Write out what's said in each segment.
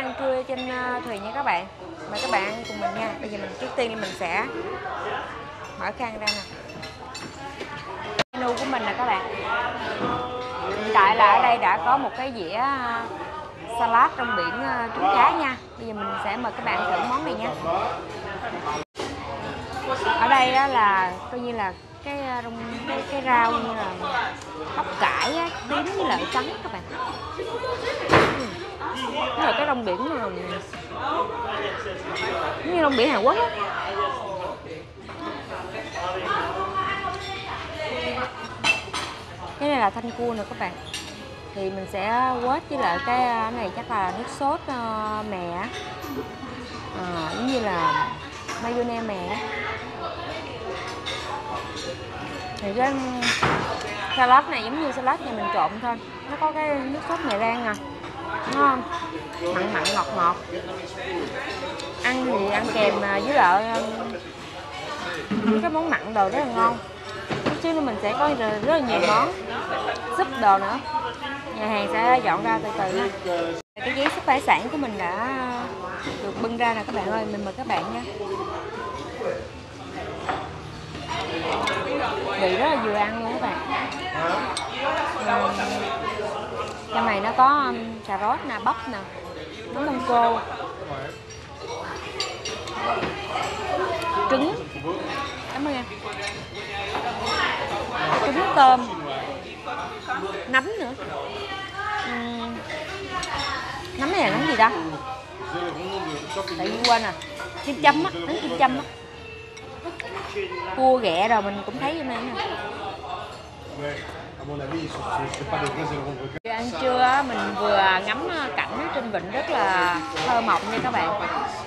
ăn trưa trên thuyền nha các bạn. Mời các bạn ăn cùng mình nha. Bây giờ trước tiên mình sẽ mở can ra nè. Menu của mình nè các bạn. Hiện tại là ở đây đã có một cái dĩa salad rong biển trứng cá nha. Bây giờ mình sẽ mời các bạn thử món này nha. Ở đây á, là coi như là cái rau như là bắp cải á, tím với lại trắng các bạn. Cái là cái rong biển mà như rong biển Hàn Quốc á. Cái này là thanh cua nè các bạn. Thì mình sẽ quết với lại cái này chắc là nước sốt mè, giống như là mayonnaise mè. Thì cái salad này giống như salad nhà mình trộn thôi, nó có cái nước sốt mè rang nè, đúng không? Mặn mặn ngọt ngọt. Ăn thì ăn kèm với lại cái món mặn đồ rất là ngon. Chút xíu nữa mình sẽ có rất là nhiều món súp đồ nữa. Nhà hàng sẽ dọn ra từ từ nha. Cái giấy súp hải sản của mình đã được bưng ra nè các bạn ơi, mình mời các bạn nha. Vị rất là vừa ăn luôn các bạn. Trong này nó có cà rốt nè, bắp nè, nấm đông cô, trứng, cảm ơn em, trứng tôm, nấm nữa. Nấm này là nấm gì đó? Tại vì quên à. Kim châm á, nấm kim châm á. Cua ghẹ rồi mình cũng thấy trong đây nè. Ăn trưa mình vừa ngắm cảnh trên vịnh rất là thơ mộng nha các bạn.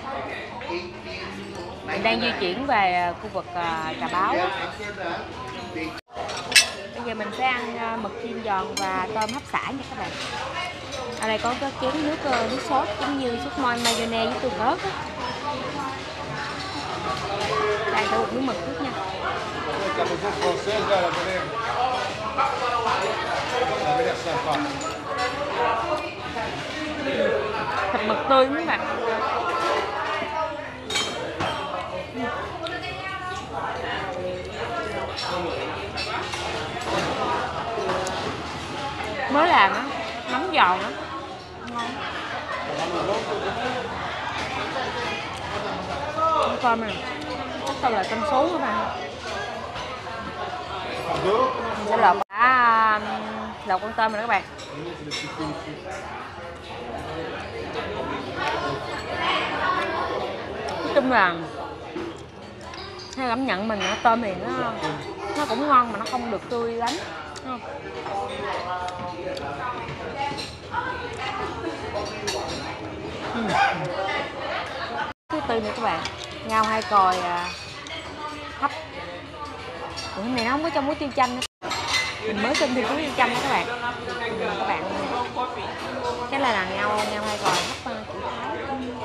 Mình đang di chuyển về khu vực Trà Báo. Bây giờ mình sẽ ăn mực chiên giòn và tôm hấp xả nha các bạn. Ở đây có cái chén nước sốt giống như sốt mayonnaise với tương ớt á. Đây thử một miếng mực trước nha. Thịt mực tươi các bạn. Mới làm á, nóng giòn á, ngon. Con tôm này, chắc tao là tôm sú các bạn. Mình sẽ lột con tôm này các bạn. Nói chung là theo cảm nhận mình tôm thì nó cũng ngon mà nó không được tươi lắm, đúng không? Thứ tư nữa các bạn, ngao hai còi hấp. Hôm này nó không có trong muối tiêu chanh nữa. Mình mới xin thì muối tiêu chanh đó các bạn. Các bạn cái là ngao hai còi hấp kiểu Thái.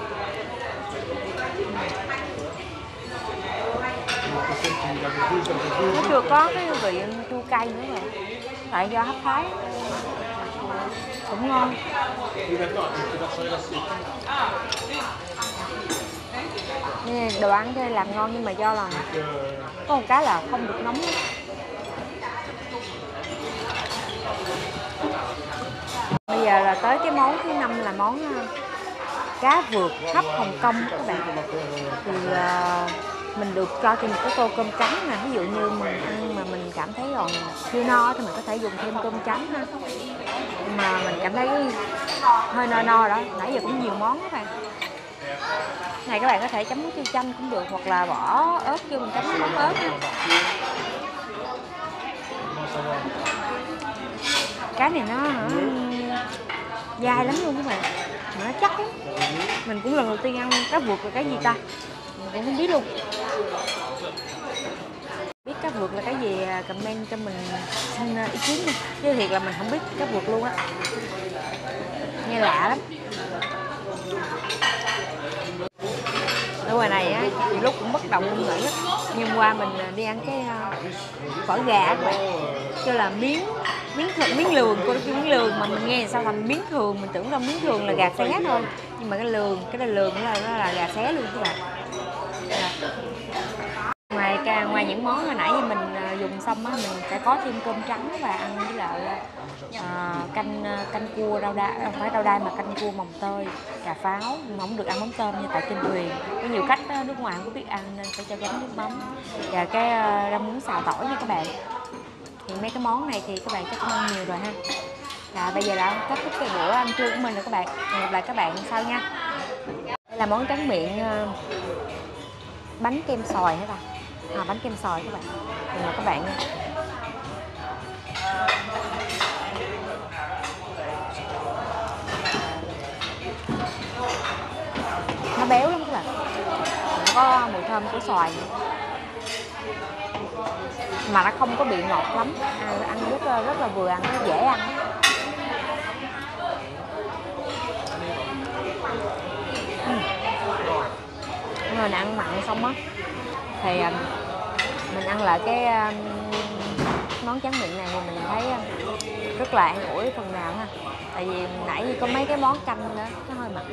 Nó chưa có cái vị chua cay nữa rồi. Tại do hấp Thái cũng ngon. Đồ ăn thì làm ngon nhưng mà do là có một cái là không được nóng. Bây giờ là tới cái món thứ 5 là món cá vượt hấp Hồng Kông các bạn. Thì mình được cho thêm một cái tô cơm trắng nè. Ví dụ như mình ăn mà mình cảm thấy còn chưa no thì mình có thể dùng thêm cơm trắng ha. Mà mình cảm thấy hơi no đó. Nãy giờ cũng nhiều món các bạn. Này các bạn có thể chấm muối tiêu chanh cũng được, hoặc là bỏ ớt vô mình chấm mắm ớt ha. Cái này nó dai lắm luôn các bạn, mà nó chắc lắm. Mình cũng lần đầu tiên ăn cá vượt là cái gì ta, mình cũng không biết luôn. Biết cá vượt là cái gì comment cho mình xin ý kiến nha, chứ thiệt là mình không biết cá vượt luôn á, nghe lạ lắm. Ở ngoài này á, thì lúc cũng bất động ngôn ngữ á. Nhưng qua mình đi ăn cái phở gà các bạn, kêu là miếng lường, cô kêu miếng lường mà mình nghe sao thành miếng thường, mình tưởng đâu miếng thường là gà xé thôi. Nhưng mà cái lường nó là gà xé luôn các bạn. Ngoài những món hồi nãy thì mình dùng xong á, mình sẽ có thêm cơm trắng và ăn với lại canh cua rau đay, không phải rau đay mà canh cua mồng tơi, cà pháo. Nhưng mà không được ăn mắm tôm như tại trên thuyền. Có nhiều khách nước ngoài không có biết ăn nên phải cho gắn nước mắm. Và cái rau muống xào tỏi nha các bạn. Thì mấy cái món này thì các bạn chắc ăn nhiều rồi ha. Là bây giờ đã kết thúc cái bữa ăn trưa của mình rồi các bạn. Hẹn gặp lại các bạn sau nha. Đây là món tráng miệng bánh kem xoài hả ta? Bánh kem xoài các bạn. Mời các bạn nha. Nó béo lắm các bạn. Nó có mùi thơm của xoài mà nó không có bị ngọt lắm. Ăn rất là vừa ăn, nó dễ ăn. Rồi ăn mặn xong á thì mình ăn lại cái món tráng miệng này thì mình thấy rất là an ủi phần nào ha. Tại vì nãy có mấy cái món canh đó nó hơi mặn.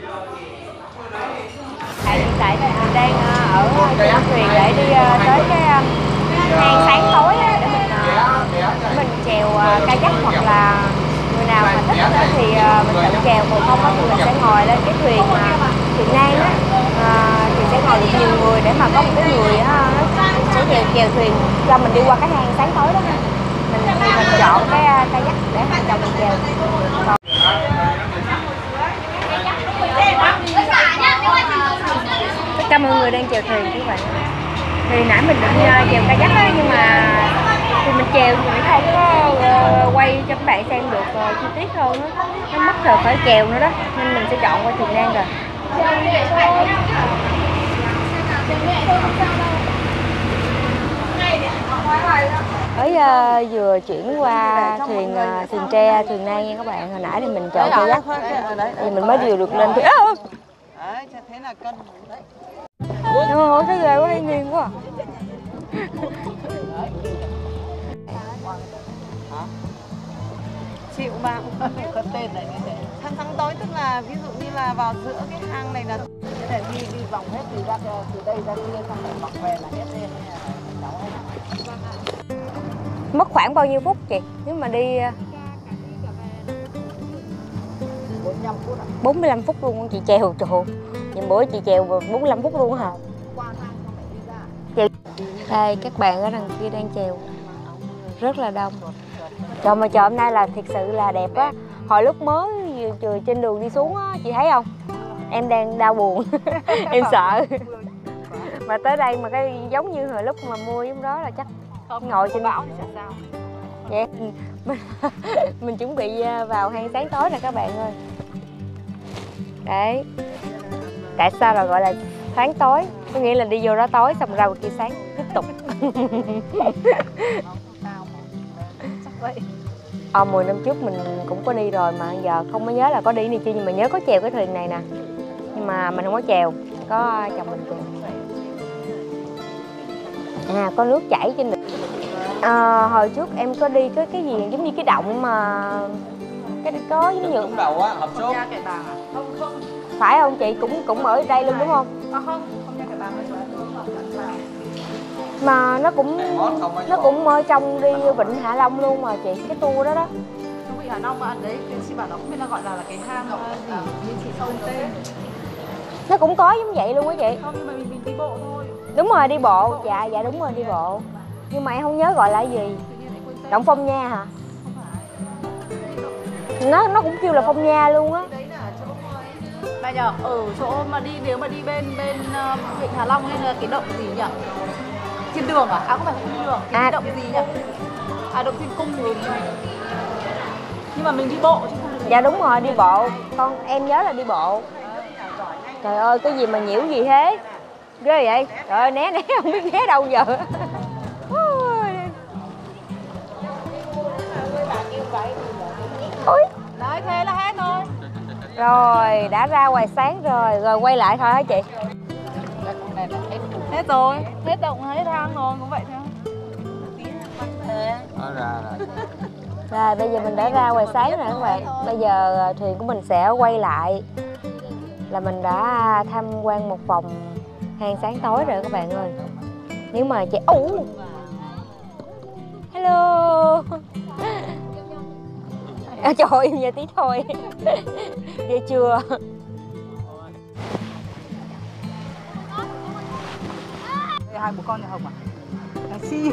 Hiện tại thì mình đang ở trên thuyền để đi tới cái hang sáng tối để mình chèo kayak, hoặc là người nào mà thích đó thì mình tự chèo, còn không thì mình sẽ ngồi lên cái thuyền nan á, thì sẽ ngồi được nhiều người để mà có một cái người sẽ chèo thuyền cho mình đi qua cái hang sáng tối đó ha. Mình chọn cái kayak để hai chồng mình chèo. Tất cả mọi người đang chèo thuyền các bạn. Thì nãy mình định chèo kayak đó, nhưng mà thì mình chèo thì mình không có quay cho các bạn xem được chi tiết hơn đó. Nó mất rồi phải chèo nữa đó, nên mình sẽ chọn qua thuyền nan rồi. Vừa chuyển qua thuyền tre, thuyền nan nha các bạn. Hồi nãy thì mình chọn kayak thì mình mới vừa được lên thuyền. Thế là cân đấy. Ôi, thấy ghê quá, hay nghiêng quá. Chịu mà có tên này như thế. Tháng tối tức là ví dụ như là vào giữa cái hang này là để đi vòng hết từ đây ra kia, xong rồi vòng về là hết lên. Mất khoảng bao nhiêu phút chị? Nếu mà đi 45 phút ạ. 45 phút luôn chị chèo, trời. Những bữa chị chèo 45 phút luôn hả? Chị. Đây các bạn ở đằng kia đang chèo rất là đông. Trời mà trời hôm nay là thiệt sự là đẹp á. Hồi lúc mới vừa trên đường đi xuống á, chị thấy không? Em đang đau buồn. Em sợ. Mà tới đây mà cái giống như hồi lúc mà mưa giống đó là chắc ngồi trên bão thì sao? Vậy mình chuẩn bị vào hang sáng tối nè các bạn ơi. Đấy. Tại sao là gọi là sáng tối? Có nghĩa là đi vô đó tối xong ra ngoài kia sáng tiếp tục. 10 năm trước mình cũng có đi rồi mà giờ không có nhớ là có đi này chưa, nhưng mà nhớ có chèo cái thuyền này nè. Nhưng mà mình không có chèo, có chồng mình chèo. Có nước chảy trên đỉnh. Hồi trước em có đi cái gì giống như cái động mà cái có giống như đầu á, hộp số. Phải không chị? Cũng ở đây luôn đúng không? Không Mà nó cũng ở trong đi Vịnh Hạ Long luôn mà chị, cái tour đó đó. Vịnh Hạ Long mà đấy, chị bảo nó không biết nó gọi là cái hang gì như chị không tên. Nó cũng có giống vậy luôn á chị. Không, nhưng mà mình đi bộ thôi. Đúng rồi, đi bộ. Dạ đúng rồi, đi bộ. Nhưng mà em không nhớ gọi là gì. Động Phong Nha hả? Nó cũng kêu là Phong Nha luôn á. Bà nhờ, ở chỗ mà đi, nếu mà đi bên Vịnh Hạ Long hay là cái động gì nhỉ? Thiên Đường à? Không phải Thiên Đường, cái động gì nhỉ? Động Thiên Cung rồi. Nhưng mà mình đi bộ chứ không. Dạ đúng rồi, đi bộ. Em nhớ là đi bộ. Trời ơi, cái gì mà nhiễu gì thế? Ghê vậy? Trời ơi, né không biết né đâu giờ. Ôi. Đấy, thế là hết thôi. Rồi, đã ra ngoài sáng rồi quay lại thôi hả chị? Hết rồi, hết động, hết hang rồi, cũng vậy thôi. Rồi, bây giờ mình đã ra ngoài sáng rồi các bạn. Bây giờ thuyền của mình sẽ quay lại là mình đã tham quan một vòng hang sáng tối rồi các bạn ơi. Nếu mà chị hello trời ơi, im về tí thôi ghê chưa. Đây, hai bố con nhà Hồng à? Thằng Si.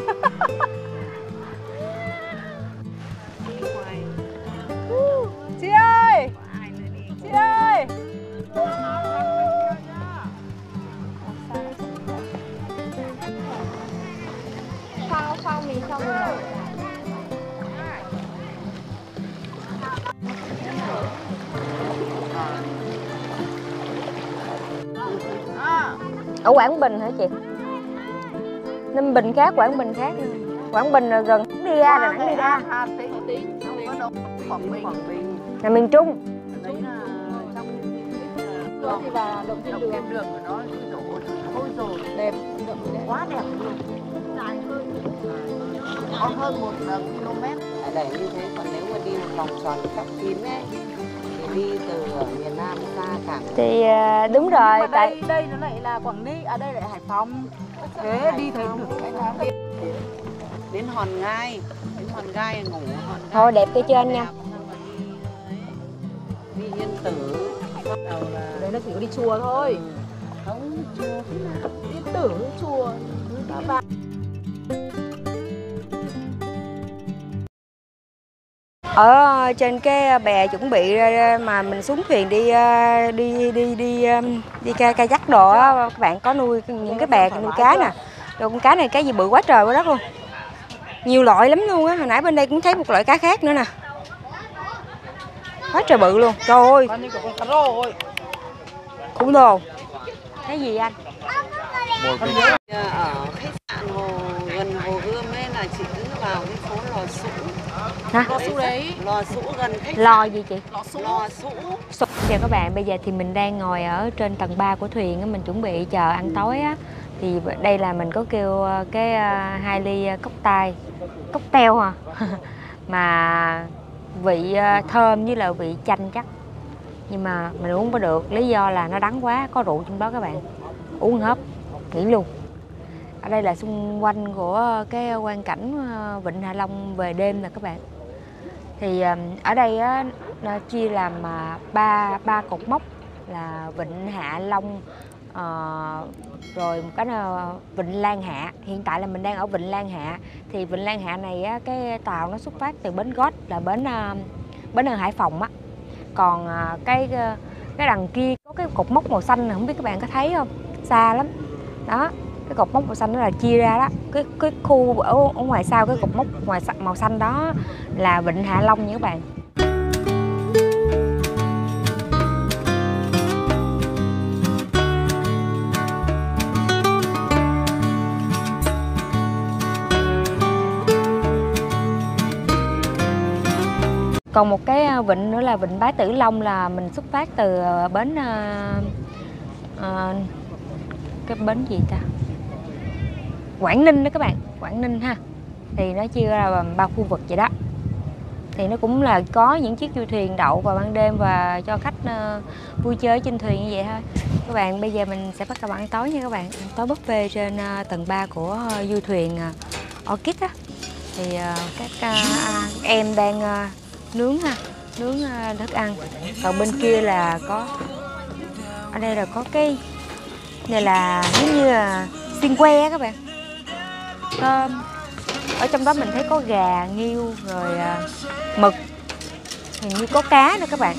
Chị ơi! Chị ơi! Sao mình xong rồi. Ở Quảng Bình hả chị? Ninh Bình khác, Quảng Bình khác. Quảng Bình là gần đi ra, Đà Nẵng đi ra. Quảng Bình. Là miền Trung. Đấy là trong thì là động thiên đường. Đường của nó ôi rồi đẹp, quá đẹp luôn. Dài hơn 1 km. Để như thế, còn nếu mà đi một vòng tròn khắp kín ấy thì đi từ ở miền Nam ra cả. Thì đúng rồi, tại đây nó lại là Quảng Ninh, à đây lại Hải Phòng. Thế đi thấy được cái nào đến Hòn Gai, ngủ Hòn Gai. Thôi đẹp cái trên nha. Đi Yên Tử. Đấy nó chỉ có đi chùa thôi. Không chùa thế nào? Yên Tử chùa. Ở trên cái bè chuẩn bị mà mình xuống thuyền đi kayak đồ á, các bạn có nuôi những cái bè nuôi cá nè. Rồi con cá này cá gì bự quá trời quá đất luôn. Nhiều loại lắm luôn á, hồi nãy bên đây cũng thấy một loại cá khác nữa nè. Quá trời bự luôn. Trời ơi. Như con cá rô ơi. Khủng đồ. Cái gì anh? Ở khách sạn gần Hồ Gươm ấy là chị cứ vào cái phố Lò Sũ. Hả? Lò Sũ đấy. Lò Sũ gần khách sạn. Lò gì chị? Lò Sũ. Chào các bạn, bây giờ thì mình đang ngồi ở trên tầng 3 của thuyền á, mình chuẩn bị chờ ăn tối á. Thì đây là mình có kêu cái 2 ly cocktail hả? Mà vị thơm với là vị chanh chắc. Nhưng mà mình uống không được, lý do là nó đắng quá, có rượu trong đó các bạn. Uống hớp, nghỉ luôn. Ở đây là xung quanh của cái quang cảnh Vịnh Hạ Long về đêm nè các bạn. Thì ở đây á, nó chia làm ba cột mốc là Vịnh Hạ Long, rồi một cái là Vịnh Lan Hạ. Hiện tại là mình đang ở Vịnh Lan Hạ. Thì Vịnh Lan Hạ này á, cái tàu nó xuất phát từ bến Gót là bến ở Hải Phòng á. Còn cái đằng kia có cái cột mốc màu xanh này, không biết các bạn có thấy không? Xa lắm. Đó, cái cột mốc màu xanh đó là chia ra đó. Cái khu ở ngoài sau cái cột mốc màu xanh đó là Vịnh Hạ Long nha các bạn. Còn một cái vịnh nữa là Vịnh Bái Tử Long, là mình xuất phát từ bến cái bến gì ta? Quảng Ninh đó các bạn, Quảng Ninh ha. Thì nó chia ra làm 3 khu vực vậy đó. Thì nó cũng là có những chiếc du thuyền đậu vào ban đêm và cho khách vui chơi trên thuyền như vậy thôi. Các bạn, bây giờ mình sẽ bắt đầu ăn tối nha các bạn. Ăn tối buffet trên tầng 3 của du thuyền Orchid á. Thì các em đang nướng thức ăn. Còn bên kia là có, ở đây là có cái này là giống như là xiên que các bạn, cơm. Ở trong đó mình thấy có gà, nghêu, rồi mực, hình như có cá nữa các bạn.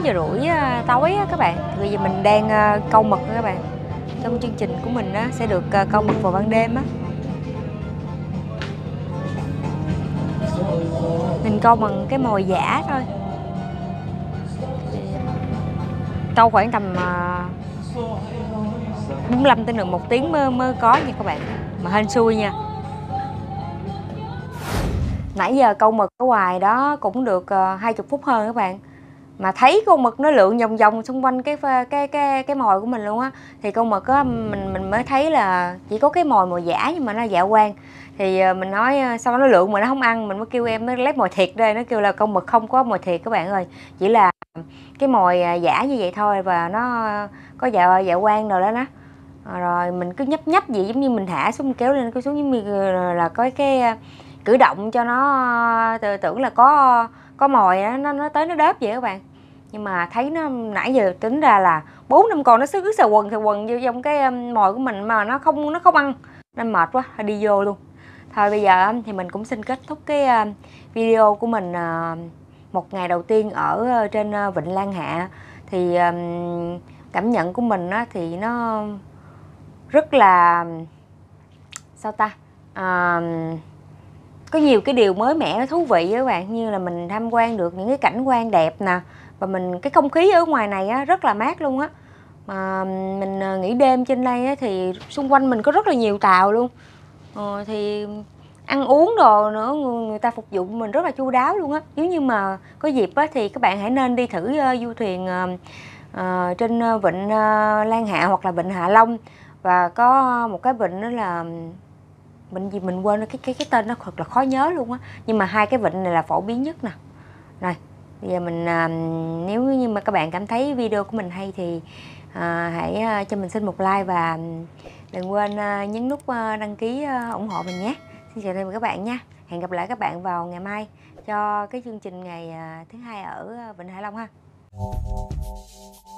9:30 tối á các bạn. Bây giờ mình đang câu mực các bạn. Trong chương trình của mình á, sẽ được câu mực vào ban đêm á. Mình câu bằng cái mồi giả thôi. Câu khoảng tầm 45 tới 1 tiếng mới có nha các bạn. Mà hên xui nha. Nãy giờ câu mực ở ngoài đó cũng được 20 phút hơn các bạn. Mà thấy con mực nó lượn vòng vòng xung quanh cái mồi của mình luôn á. Thì con mực á mình mới thấy là chỉ có cái mồi giả nhưng mà nó dạ quang. Thì mình nói sao nó lượn mà nó không ăn, mình mới kêu em nó lấy mồi thiệt đây, nó kêu là con mực không có mồi thiệt các bạn ơi. Chỉ là cái mồi giả như vậy thôi và nó có dạ quang rồi đó đó. Rồi mình cứ nhấp nhấp gì giống như mình thả xuống kéo lên kéo xuống giống như là có cái cử động cho nó tưởng là có mồi đó, nó tới nó đớp vậy các bạn. Nhưng mà thấy nó nãy giờ tính ra là 4-5 con nó cứ xà quần vô trong cái mồi của mình mà nó không ăn nên mệt quá đi vô luôn. Thôi bây giờ thì mình cũng xin kết thúc cái video của mình một ngày đầu tiên ở trên Vịnh Lan Hạ. Thì cảm nhận của mình á, thì nó rất là sao ta, có nhiều cái điều mới mẻ thú vị các bạn, như là mình tham quan được những cái cảnh quan đẹp nè, và cái không khí ở ngoài này á, rất là mát luôn á. Mà mình nghỉ đêm trên đây á, thì xung quanh mình có rất là nhiều tàu luôn. Thì ăn uống đồ nữa người ta phục vụ mình rất là chu đáo luôn á. Nếu như mà có dịp á, thì các bạn hãy nên đi thử du thuyền trên vịnh Lan Hạ hoặc là vịnh Hạ Long. Và có một cái vịnh đó là vịnh gì mình quên cái tên nó thật là khó nhớ luôn á. Nhưng mà hai cái vịnh này là phổ biến nhất nè. Rồi bây giờ mình nếu như mà các bạn cảm thấy video của mình hay thì hãy cho mình xin một like và đừng quên nhấn nút đăng ký ủng hộ mình nhé. Xin chào tạm biệt các bạn nha. Hẹn gặp lại các bạn vào ngày mai cho cái chương trình ngày thứ hai ở Vịnh Hạ Long ha.